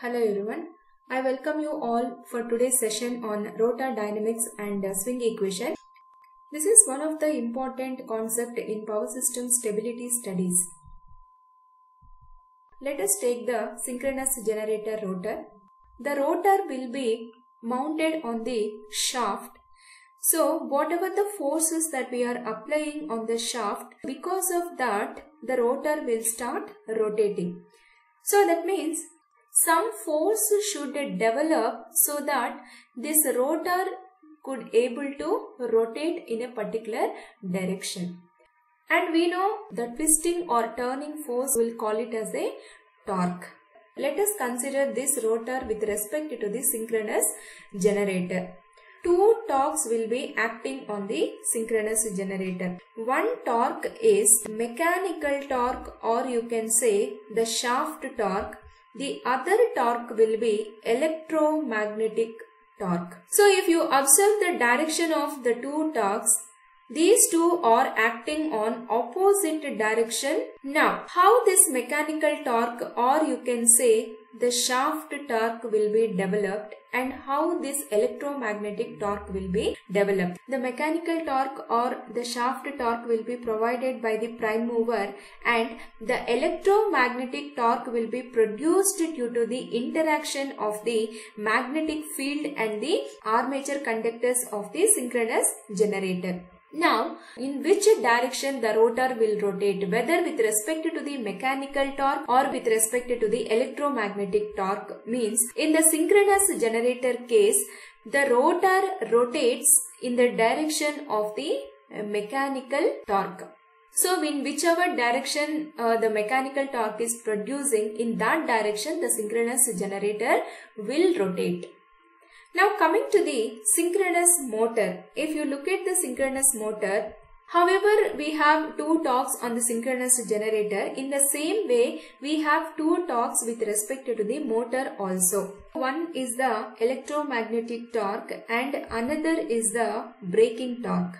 Hello everyone. I welcome you all for today's session on rotor dynamics and swing equation. This is one of the important concepts in power system stability studies. Let us take the synchronous generator rotor. The rotor will be mounted on the shaft. So whatever the forces that we are applying on the shaft, because of that the rotor will start rotating. So that means some force should develop so that this rotor could able to rotate in a particular direction. And we know the twisting or turning force, will call it as a torque. Let us consider this rotor with respect to the synchronous generator. Two torques will be acting on the synchronous generator. One torque is mechanical torque, or you can say the shaft torque. The other torque will be electromagnetic torque. So if you observe the direction of the two torques, these two are acting on opposite direction. Now, how this mechanical torque, or you can say the shaft torque, will be developed, and how this electromagnetic torque will be developed. The mechanical torque or the shaft torque will be provided by the prime mover, and the electromagnetic torque will be produced due to the interaction of the magnetic field and the armature conductors of the synchronous generator. Now, in which direction the rotor will rotate, whether with respect to the mechanical torque or with respect to the electromagnetic torque, means in the synchronous generator case, the rotor rotates in the direction of the mechanical torque. So, in whichever direction the mechanical torque is producing, in that direction the synchronous generator will rotate. Now coming to the synchronous motor, if you look at the synchronous motor, however we have two torques on the synchronous generator, in the same way we have two torques with respect to the motor also. One is the electromagnetic torque and another is the braking torque.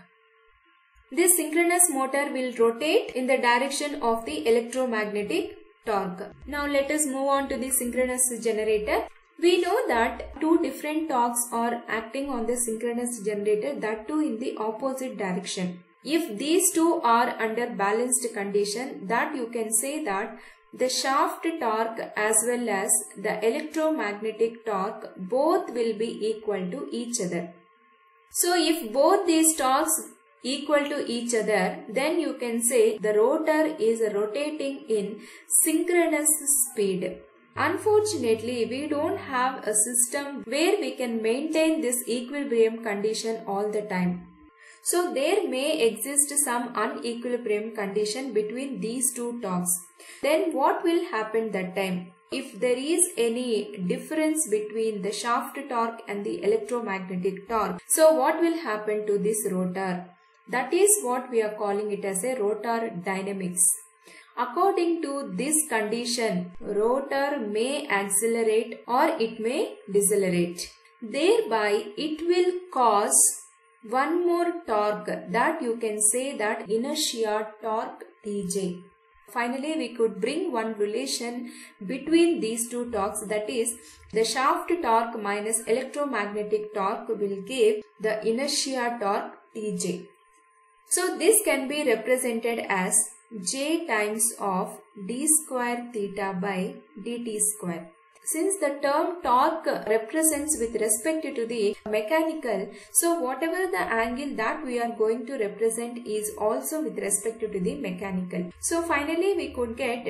This synchronous motor will rotate in the direction of the electromagnetic torque. Now let us move on to the synchronous generator. We know that two different torques are acting on the synchronous generator, that too in the opposite direction. If these two are under balanced condition, that you can say that the shaft torque as well as the electromagnetic torque both will be equal to each other. So if both these torques equal to each other, then you can say the rotor is rotating in synchronous speed. Unfortunately, we don't have a system where we can maintain this equilibrium condition all the time. So there may exist some unequilibrium condition between these two torques. Then what will happen that time? If there is any difference between the shaft torque and the electromagnetic torque, so what will happen to this rotor? That is what we are calling it as a rotor dynamics. According to this condition, rotor may accelerate or it may decelerate. Thereby, it will cause one more torque, that you can say that inertia torque Tj. Finally, we could bring one relation between these two torques, that is the shaft torque minus electromagnetic torque will give the inertia torque Tj. So this can be represented as J times of d square theta by dt square. Since the term torque represents with respect to the mechanical, so whatever the angle that we are going to represent is also with respect to the mechanical. So finally we could get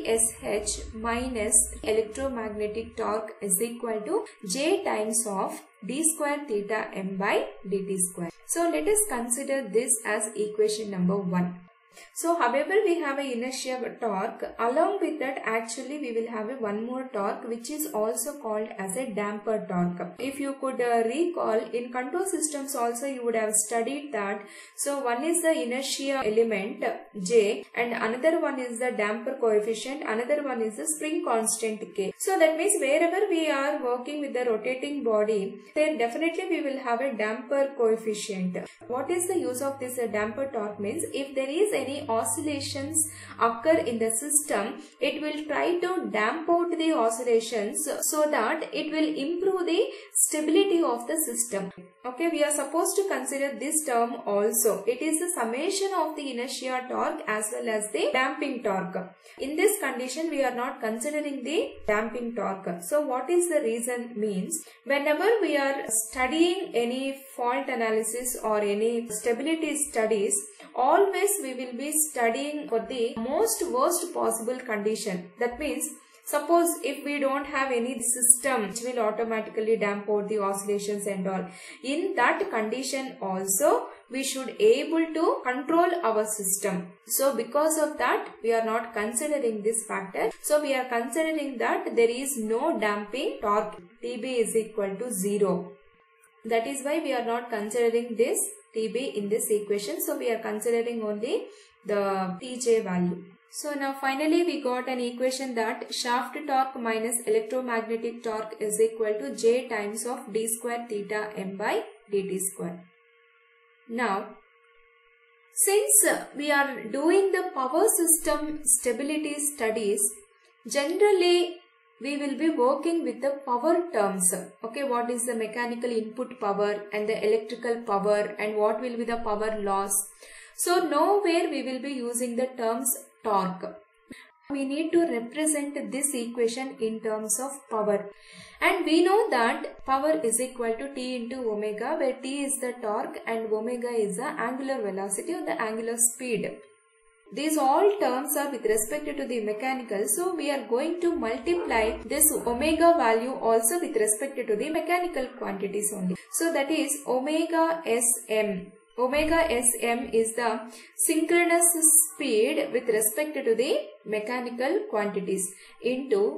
TSH minus electromagnetic torque is equal to J times of d square theta m by dt square. So let us consider this as equation number 1. So however we have a inertia torque, along with that actually we will have a one more torque which is also called as a damper torque. If you could recall, in control systems also you would have studied that. So one is the inertia element J and another one is the damper coefficient, another one is the spring constant K. So that means wherever we are working with the rotating body, there definitely we will have a damper coefficient. What is the use of this damper torque means, if there is any oscillations occur in the system, it will try to damp out the oscillations so that it will improve the stability of the system. Okay, we are supposed to consider this term also. It is the summation of the inertia torque as well as the damping torque. In this condition, we are not considering the damping torque. So what is the reason means, whenever we are studying any fault analysis or any stability studies, always we will be studying for the most worst possible condition. That means, suppose if we don't have any system which will automatically damp out the oscillations and all, in that condition also we should able to control our system. So because of that, we are not considering this factor. So we are considering that there is no damping torque. TB is equal to 0. That is why we are not considering this TB in this equation. So we are considering only the TJ value. So now finally we got an equation that shaft torque minus electromagnetic torque is equal to J times of d square theta m by dt square. Now, since we are doing the power system stability studies, generally we will be working with the power terms. Okay, what is the mechanical input power and the electrical power and what will be the power loss. So nowhere we will be using the terms torque. We need to represent this equation in terms of power. And we know that power is equal to T into omega, where T is the torque and omega is the angular velocity or the angular speed. These all terms are with respect to the mechanical. So we are going to multiply this omega value also with respect to the mechanical quantities only. So that is omega Sm. Omega Sm is the synchronous speed with respect to the mechanical quantities into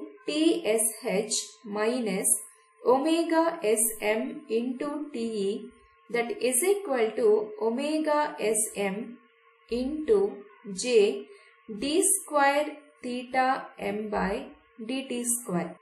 TSH minus omega Sm into Te, that is equal to omega Sm into J d square theta m by dt square.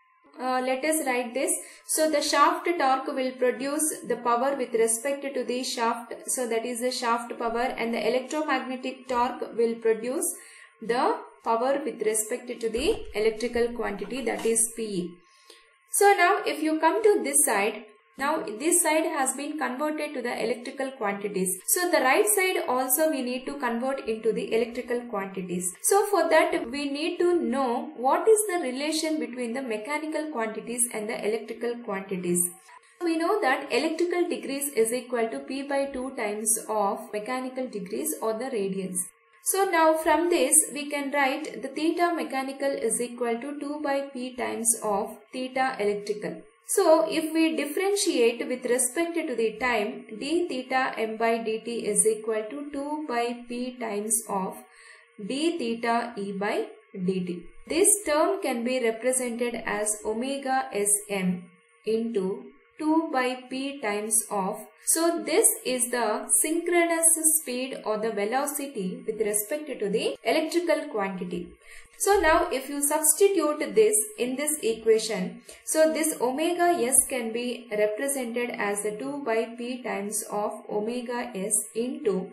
Let us write this. So the shaft torque will produce the power with respect to the shaft. So that is the shaft power, and the electromagnetic torque will produce the power with respect to the electrical quantity, that is Pe. So now if you come to this side, now this side has been converted to the electrical quantities. So the right side also we need to convert into the electrical quantities. So for that we need to know what is the relation between the mechanical quantities and the electrical quantities. We know that electrical degrees is equal to P by 2 times of mechanical degrees or the radians. So now from this we can write the theta mechanical is equal to 2 by P times of theta electrical. So if we differentiate with respect to the time, d theta m by dt is equal to 2 by P times of d theta e by dt. This term can be represented as omega Sm into 2 by P times of. So this is the synchronous speed or the velocity with respect to the electrical quantity. So now if you substitute this in this equation, so this omega S can be represented as the 2 by P times of omega S into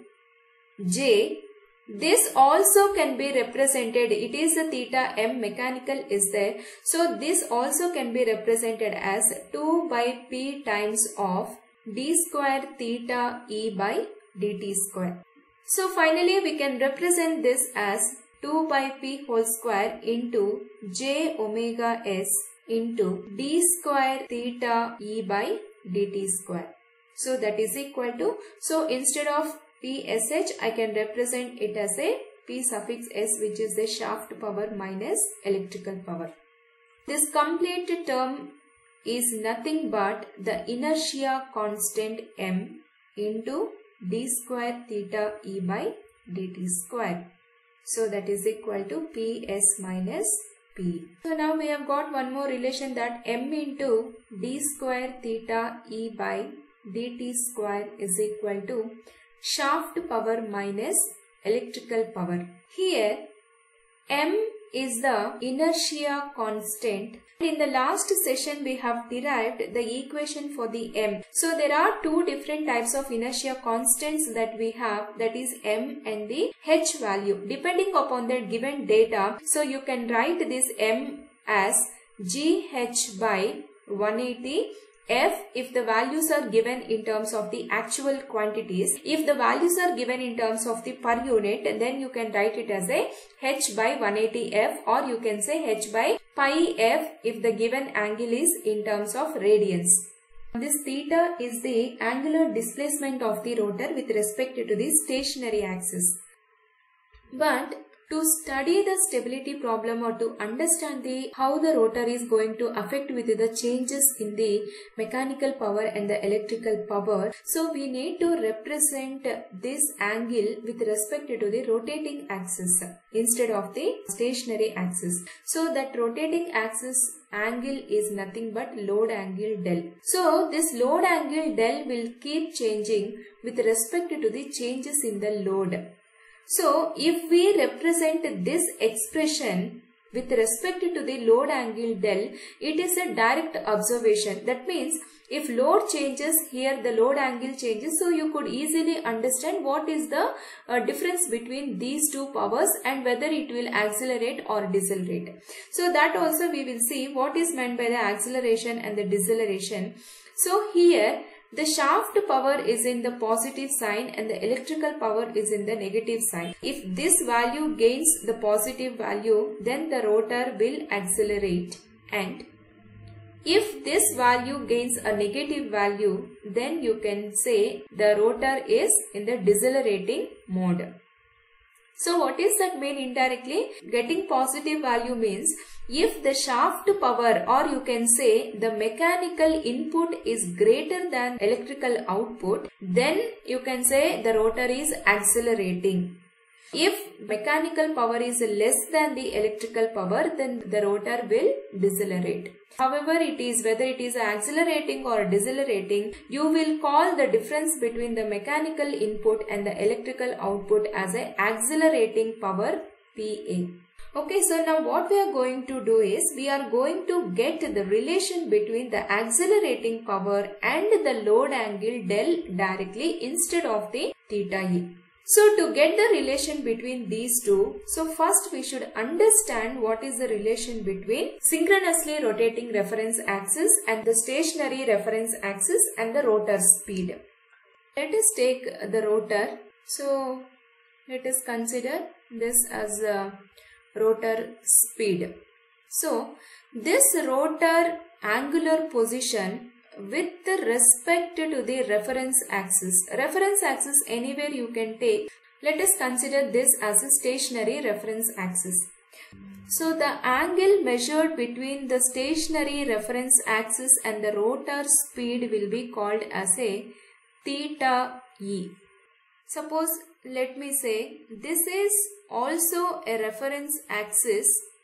J. This also can be represented, it is the theta m mechanical is there. So this also can be represented as 2 by P times of d square theta e by dt square. So finally we can represent this as 2 by P whole square into J omega S into d square theta e by dt square. So that is equal to, so instead of PSH I can represent it as a P suffix S, which is the shaft power minus electrical power. This complete term is nothing but the inertia constant m into d square theta e by dt square. So that is equal to PS minus P. So now we have got one more relation, that m into d square theta e by dt square is equal to shaft power minus electrical power. Here m is the inertia constant. In the last session, we have derived the equation for the m. So there are two different types of inertia constants that we have, that is m and the h value. Depending upon the given data, so you can write this m as gh by 180 f if the values are given in terms of the actual quantities. If the values are given in terms of the per unit, then you can write it as a h by 180 f, or you can say h by pi f if the given angle is in terms of radians. This theta is the angular displacement of the rotor with respect to the stationary axis. But to study the stability problem, or to understand how the rotor is going to affect with the changes in the mechanical power and the electrical power, so we need to represent this angle with respect to the rotating axis instead of the stationary axis. So that rotating axis angle is nothing but load angle del. So this load angle del will keep changing with respect to the changes in the load. So if we represent this expression with respect to the load angle del, it is a direct observation. That means if load changes, here the load angle changes. So you could easily understand what is the difference between these two powers and whether it will accelerate or decelerate. So that also we will see what is meant by the acceleration and the deceleration. So here the shaft power is in the positive sign and the electrical power is in the negative sign. If this value gains the positive value, then the rotor will accelerate, and if this value gains a negative value, then you can say the rotor is in the decelerating mode. So what is that mean indirectly? Getting positive value means if the shaft power, or you can say the mechanical input, is greater than electrical output, then you can say the rotor is accelerating. If mechanical power is less than the electrical power, then the rotor will decelerate. However it is, whether it is accelerating or decelerating, you will call the difference between the mechanical input and the electrical output as a accelerating power, PA. Okay, so now what we are going to do is, we are going to get the relation between the accelerating power and the load angle del directly instead of the theta E. So to get the relation between these two, so first we should understand what is the relation between synchronously rotating reference axis and the stationary reference axis and the rotor speed. Let us take the rotor. So let us consider this as a rotor speed. So this rotor angular position with respect to the reference axis. Reference axis anywhere you can take. Let us consider this as a stationary reference axis. So the angle measured between the stationary reference axis and the rotor speed will be called as a theta E. Suppose, let me say, this is also a reference axis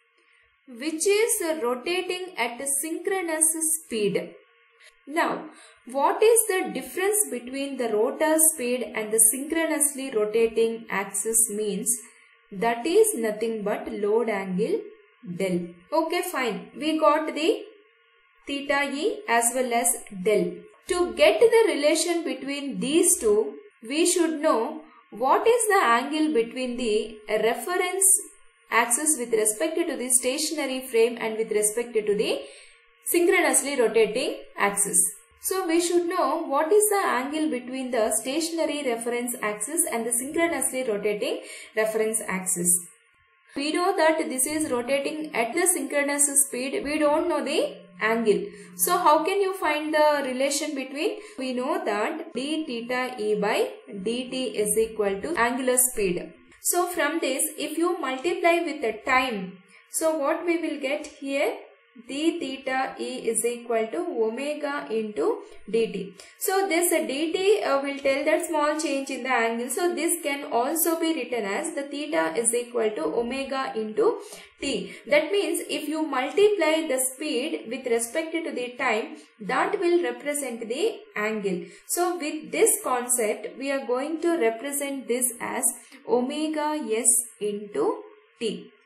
which is rotating at a synchronous speed. Now, what is the difference between the rotor speed and the synchronously rotating axis means? That is nothing but load angle del. Okay, fine. We got the theta E as well as del. To get the relation between these two, we should know what is the angle between the reference axis with respect to the stationary frame and with respect to the synchronously rotating axis. So we should know what is the angle between the stationary reference axis and the synchronously rotating reference axis. We know that this is rotating at the synchronous speed. We don't know the angle. So how can you find the relation between? We know that d theta E by dt is equal to angular speed. So from this, if you multiply with the time, so what we will get here? d theta E is equal to omega into dt. So this dt will tell that small change in the angle. So this can also be written as the theta is equal to omega into t. That means if you multiply the speed with respect to the time, that will represent the angle. So with this concept, we are going to represent this as omega s into t.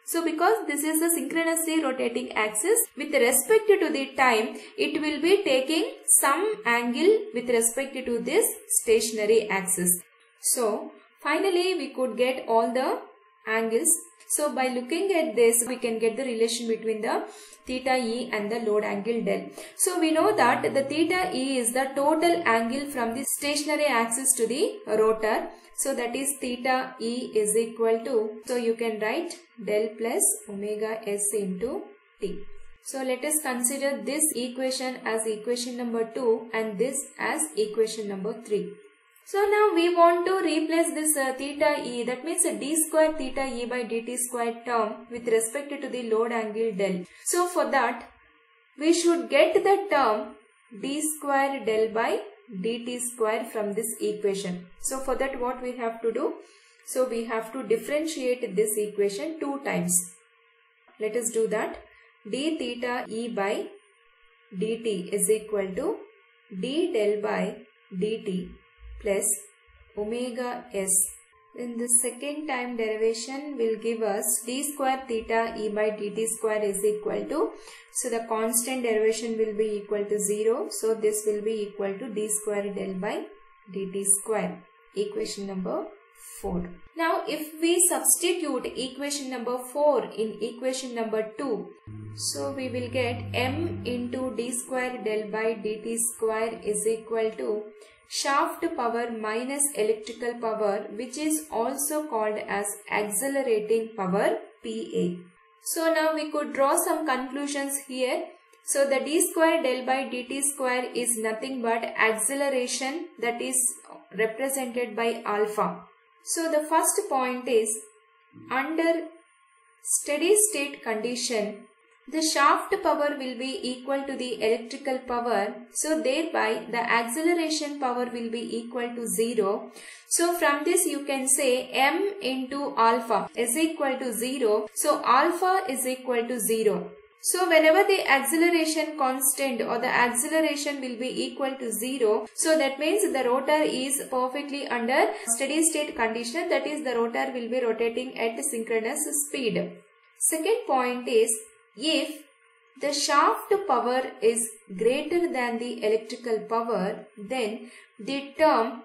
So because this is the synchronously rotating axis, with respect to the time, it will be taking some angle with respect to this stationary axis. So finally we could get all the angles. So by looking at this, we can get the relation between the theta E and the load angle del. So we know that the theta E is the total angle from the stationary axis to the rotor. So that is theta E is equal to, so you can write del plus omega s into T. So let us consider this equation as equation number 2 and this as equation number 3. So now we want to replace this theta E, that means d square theta E by dt square term with respect to the load angle del. So for that, we should get the term d square del by dt square from this equation. So for that, what we have to do? So we have to differentiate this equation 2 times. Let us do that. D theta E by dt is equal to d del by dt plus omega s. Then the second time derivation will give us d square theta E by dt square is equal to, so the constant derivation will be equal to 0. So this will be equal to d square del by dt square. Equation number 4. Now if we substitute equation number 4 in equation number 2, so we will get m into d square del by dt square is equal to shaft power minus electrical power, which is also called as accelerating power, PA. So now we could draw some conclusions here. So the d square del by dt square is nothing but acceleration, that is represented by alpha. So the first point is, under steady state condition, the shaft power will be equal to the electrical power. So thereby the acceleration power will be equal to 0. So from this you can say m into alpha is equal to 0. So alpha is equal to 0. So whenever the acceleration constant or the acceleration will be equal to 0, so that means the rotor is perfectly under steady state condition, that is the rotor will be rotating at synchronous speed. Second point is, if the shaft power is greater than the electrical power, then the term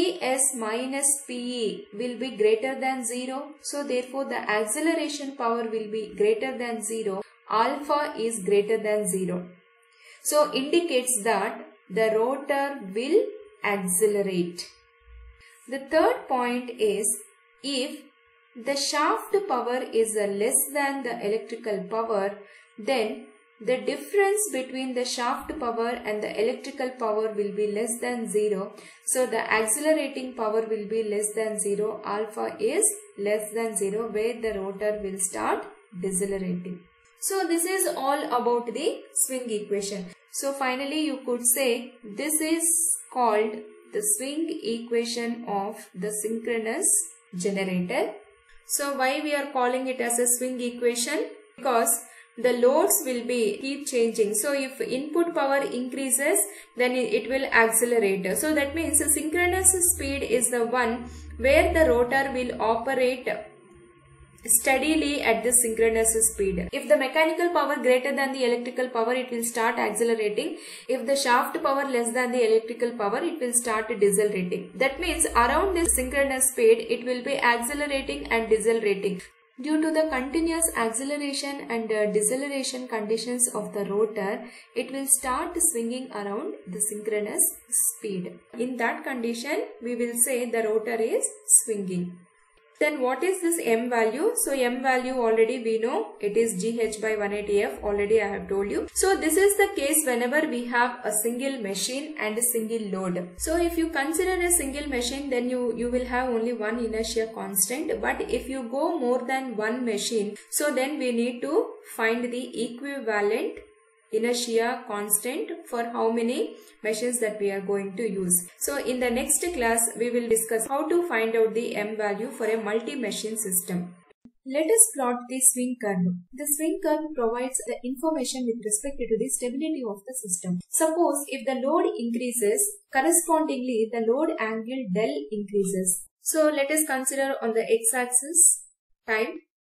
PS minus PE will be greater than 0. So therefore the acceleration power will be greater than 0. Alpha is greater than 0. So indicates that the rotor will accelerate. The third point is, if the shaft power is less than the electrical power, then the difference between the shaft power and the electrical power will be less than 0. So the accelerating power will be less than 0. Alpha is less than 0, where the rotor will start decelerating. So this is all about the swing equation. So finally you could say this is called the swing equation of the synchronous generator. So why we are calling it as a swing equation? Because the loads will be keep changing. So if input power increases, then it will accelerate. So that means the synchronous speed is the one where the rotor will operate steadily at the synchronous speed. If the mechanical power greater than the electrical power, it will start accelerating. If the shaft power less than the electrical power, it will start decelerating. That means around this synchronous speed, it will be accelerating and decelerating. Due to the continuous acceleration and deceleration conditions of the rotor, it will start swinging around the synchronous speed. In that condition, we will say the rotor is swinging. Then what is this m value? So m value already we know, it is GH by 180F, already I have told you. So this is the case whenever we have a single machine and a single load. So if you consider a single machine, then you will have only one inertia constant. But if you go more than one machine, so then we need to find the equivalent inertia constant for how many machines that we are going to use. So in the next class, we will discuss how to find out the m value for a multi-machine system. Let us plot the swing curve. The swing curve provides the information with respect to the stability of the system. Suppose if the load increases, correspondingly the load angle del increases. So let us consider on the x-axis time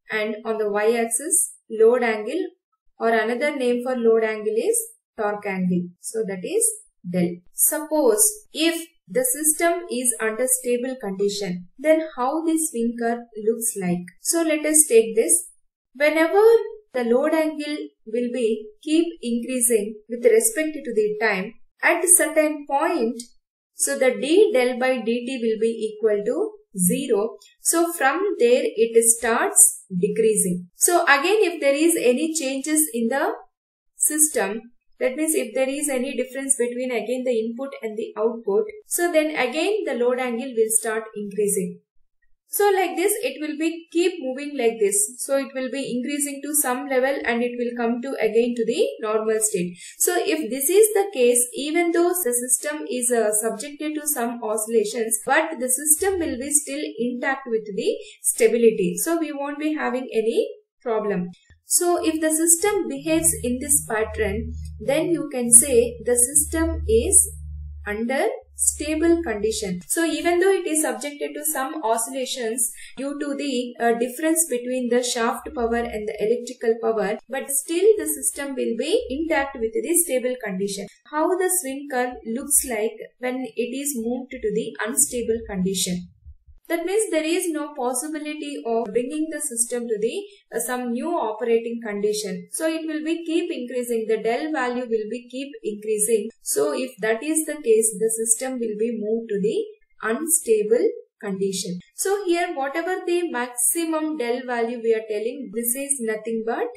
and on the y-axis load angle, or another name for load angle is torque angle. So that is del. Suppose if the system is under stable condition, then how this swing curve looks like. So let us take this. Whenever the load angle will be keep increasing with respect to the time, at a certain point, so the d del by dt will be equal to 0. So from there it starts decreasing. So again, if there is any changes in the system, that means if there is any difference between again the input and the output, so then again the load angle will start increasing. So like this it will be keep moving like this. So it will be increasing to some level and it will come to again to the normal state. So if this is the case, even though the system is subjected to some oscillations, but the system will be still intact with the stability. So we won't be having any problem. So if the system behaves in this pattern, then you can say the system is under stable condition. So even though it is subjected to some oscillations due to the difference between the shaft power and the electrical power, but still the system will be intact with the stable condition. How the swing curve looks like when it is moved to the unstable condition. That means there is no possibility of bringing the system to the some new operating condition. So it will be keep increasing. The del value will be keep increasing. So if that is the case, the system will be moved to the unstable condition. So here whatever the maximum del value we are telling, this is nothing but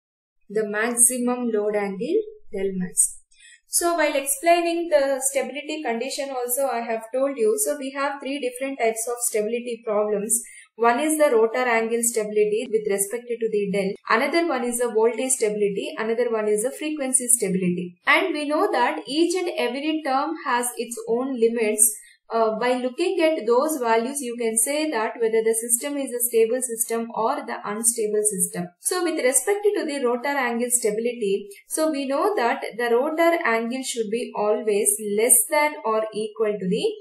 the maximum load angle del max. So while explaining the stability condition also I have told you, so we have three different types of stability problems. One is the rotor angle stability with respect to the del. Another one is the voltage stability. Another one is the frequency stability. And we know that each and every term has its own limits. By looking at those values, you can say that whether the system is a stable system or the unstable system. So with respect to the rotor angle stability, so we know that the rotor angle should be always less than or equal to the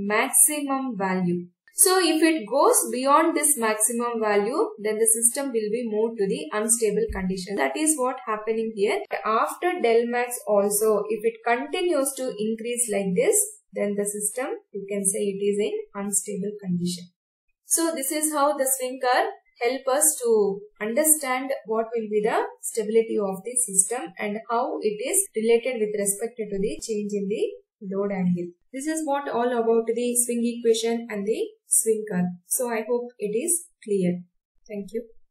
maximum value. So if it goes beyond this maximum value, then the system will be moved to the unstable condition. That is what happening here. After del max also, if it continues to increase like this, then the system, you can say it is in unstable condition. So this is how the swing curve help us to understand what will be the stability of the system and how it is related with respect to the change in the load angle. This is what all about the swing equation and the swing curve. So I hope it is clear. Thank you.